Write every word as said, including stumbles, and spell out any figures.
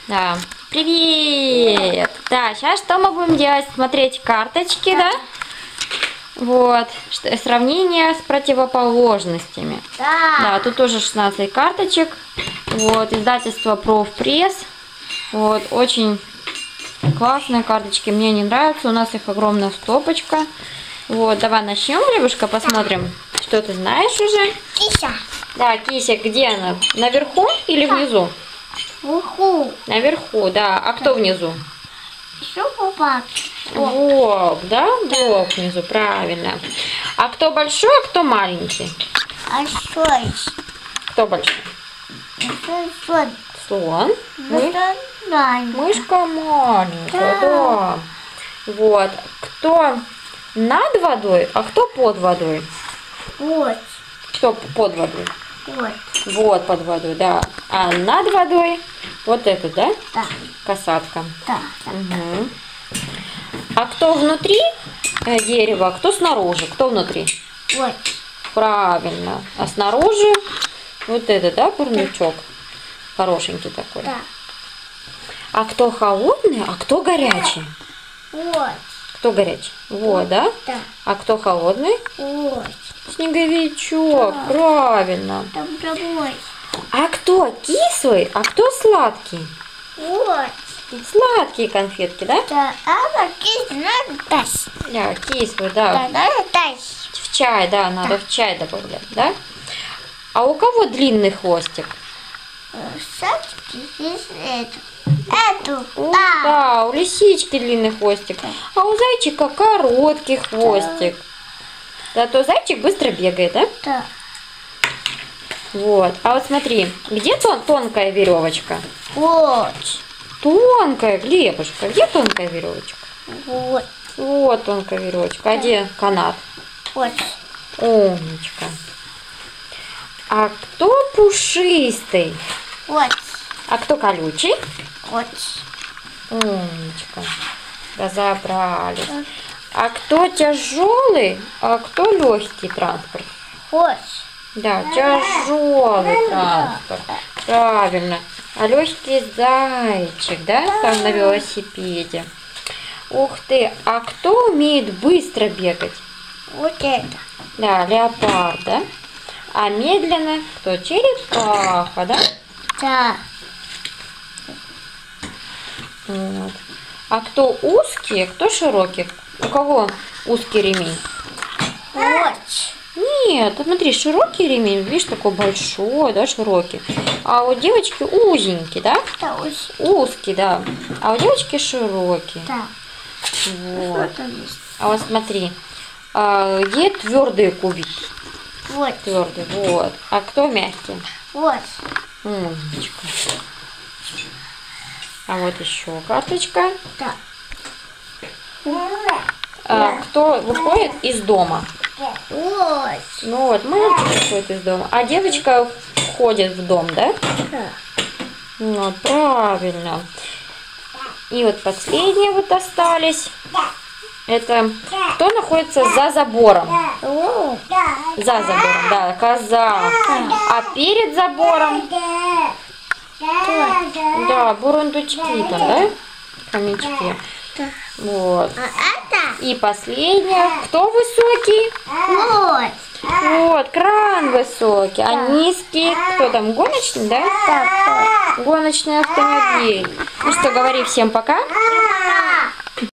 Да. Привет! Да, сейчас что мы будем делать? Смотреть карточки, да? Вот. Что, сравнение с противоположностями. Да. Да, тут тоже шестнадцать карточек. Вот, издательство Профпресс. Вот, очень классные карточки. Мне не нравятся. У нас их огромная стопочка. Вот, давай начнем, рыбушка, посмотрим, что ты знаешь уже. Кися. Да, Кися, где она? Наверху или внизу? Вверху. Наверху, да. А кто внизу? Еще попад. Волк, да? Волк внизу, правильно. А кто большой, а кто маленький? А что есть? Кто большой? Это что? Слон. Мы- Это маленький. Мышка маленькая, да. Вот. Кто над водой, а кто под водой? Вот. Кто под водой? Вот. Вот под водой, да. А над водой вот это, да? Да. Касатка. Да. Угу. А кто внутри э, дерева, а кто снаружи? Кто внутри? Вот. Правильно. А снаружи вот это, да, бурнячок? Хорошенький такой. Да. А кто холодный, а кто горячий? Вот. Кто горячий? Вот, да? Да. А кто холодный? Вот. Снеговичок, Да. правильно. Там домой. А кто кислый, а кто сладкий? Вот. Сладкие конфетки, да? Да. А на кисть надо тащить. Да, кислый, Да, да. надо тащить. В чай, да, надо в чай добавлять, да? А у кого длинный хвостик? Садки здесь это. Эту. У- Да. Да, у лисички длинный хвостик, а у зайчика короткий хвостик. Зато зайчик быстро бегает, да? Да. Вот. А вот смотри, где тон тонкая веревочка? Вот. Тонкая, Глебушка, где тонкая веревочка? Вот. Вот тонкая веревочка. А где канат? Вот. Умничка. А кто пушистый? Вот. А кто колючий? Вот. Умничка. Разобрались. А кто тяжелый, а кто легкий транспорт? Вот. Да, тяжелый транспорт. Правильно. А легкий зайчик, да, там на велосипеде. Ух ты, а кто умеет быстро бегать? Вот это. Да, леопард, да? А медленно кто? Черепаха, да? Да. Вот. А кто узкий, а кто широкий? У кого узкий ремень? Вот. Нет, вот смотри, широкий ремень, видишь, такой большой, да, широкий. А у девочки узенький, да? Да, ось. Узкий, да. А у девочки широкий. Да. Вот. Что там есть? А вот смотри, а где твердые кубики? Вот. Твердые, вот. А кто мягкий? Вот. Умничка. А вот еще карточка. Да. А, кто выходит из дома? Вот. Ну вот, мальчик выходит из дома. А девочка входит в дом, да? Да. Ну, правильно. И вот последние вот остались. Это кто находится за забором? Вот. За забором, да, коза. А перед забором, да, бурундучки там, да? Хомячки. Да. Вот. А это? И последнее. Кто высокий? Вот. Вот, кран высокий. А низкий, кто там, гоночный, да? Так. Гоночный автомобиль. Ну что, говори всем пока.